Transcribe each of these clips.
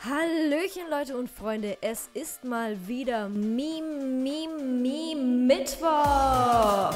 Hallöchen Leute und Freunde, es ist mal wieder Mittwoch.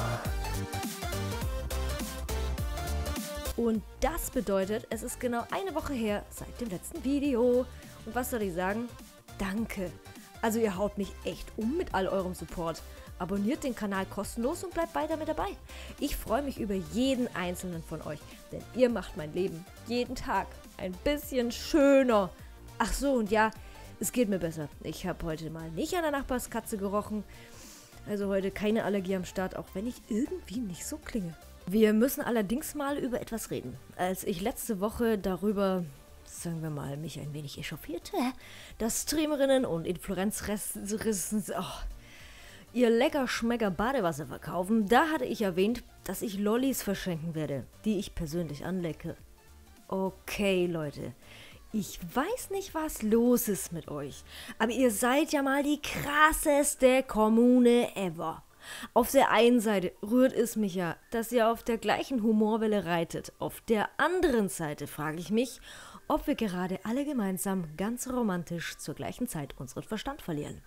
Und das bedeutet, es ist genau eine Woche her seit dem letzten Video. Und was soll ich sagen? Danke. Also ihr haut mich echt um mit all eurem Support. Abonniert den Kanal kostenlos und bleibt weiter mit dabei. Ich freue mich über jeden einzelnen von euch, denn ihr macht mein Leben jeden Tag ein bisschen schöner. Ach so, und ja, es geht mir besser. Ich habe heute mal nicht an der Nachbarskatze gerochen. Also heute keine Allergie am Start, auch wenn ich irgendwie nicht so klinge. Wir müssen allerdings mal über etwas reden. Als ich letzte Woche darüber, sagen wir mal, mich ein wenig echauffierte, dass Streamerinnen und Influencer ihr lecker-schmecker Badewasser verkaufen, da hatte ich erwähnt, dass ich Lollis verschenken werde, die ich persönlich anlecke. Okay, Leute. Ich weiß nicht, was los ist mit euch, aber ihr seid ja mal die krasseste Kommune ever. Auf der einen Seite rührt es mich ja, dass ihr auf der gleichen Humorwelle reitet. Auf der anderen Seite frage ich mich, ob wir gerade alle gemeinsam ganz romantisch zur gleichen Zeit unseren Verstand verlieren.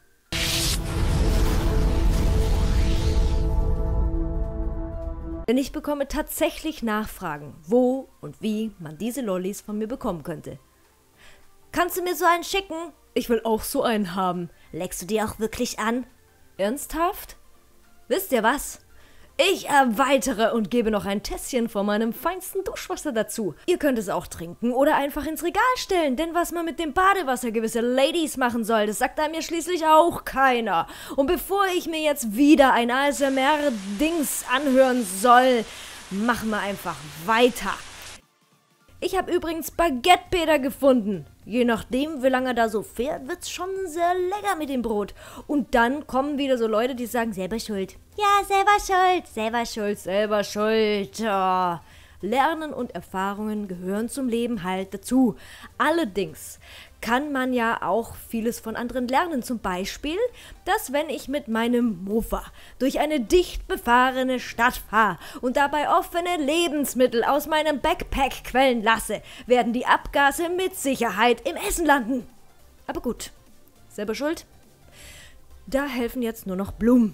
Denn ich bekomme tatsächlich Nachfragen, wo und wie man diese Lollis von mir bekommen könnte. Kannst du mir so einen schicken? Ich will auch so einen haben. Leckst du die auch wirklich an? Ernsthaft? Wisst ihr was? Ich erweitere und gebe noch ein Tässchen von meinem feinsten Duschwasser dazu. Ihr könnt es auch trinken oder einfach ins Regal stellen, denn was man mit dem Badewasser gewisse Ladies machen soll, das sagt einem ja schließlich auch keiner. Und bevor ich mir jetzt wieder ein ASMR-Dings anhören soll, machen wir einfach weiter. Ich habe übrigens Baguette-Peter gefunden. Je nachdem, wie lange er da so fährt, wird's schon sehr lecker mit dem Brot. Und dann kommen wieder so Leute, die sagen, selber schuld. Ja, selber schuld, selber schuld, selber schuld. Oh. Lernen und Erfahrungen gehören zum Leben halt dazu. Allerdings kann man ja auch vieles von anderen lernen. Zum Beispiel, dass wenn ich mit meinem Mofa durch eine dicht befahrene Stadt fahre und dabei offene Lebensmittel aus meinem Backpack quellen lasse, werden die Abgase mit Sicherheit im Essen landen. Aber gut, selber schuld. Da helfen jetzt nur noch Blumen.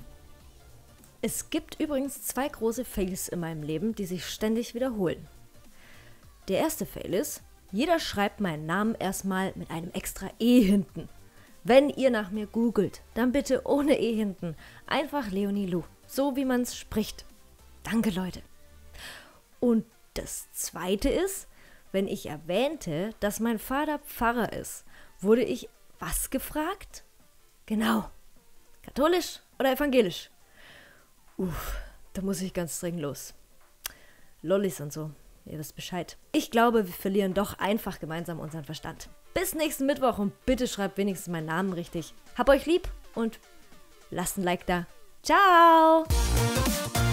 Es gibt übrigens 2 große Fails in meinem Leben, die sich ständig wiederholen. Der erste Fail ist, jeder schreibt meinen Namen erstmal mit einem extra E hinten. Wenn ihr nach mir googelt, dann bitte ohne E hinten. Einfach Leonie Lu, so wie man es spricht. Danke, Leute. Und das zweite ist, wenn ich erwähnte, dass mein Vater Pfarrer ist, wurde ich was gefragt? Genau. Katholisch oder evangelisch? Da muss ich ganz dringend los. Lollis und so, ihr wisst Bescheid. Ich glaube, wir verlieren doch einfach gemeinsam unseren Verstand. Bis nächsten Mittwoch und bitte schreibt wenigstens meinen Namen richtig. Hab euch lieb und lasst ein Like da. Ciao!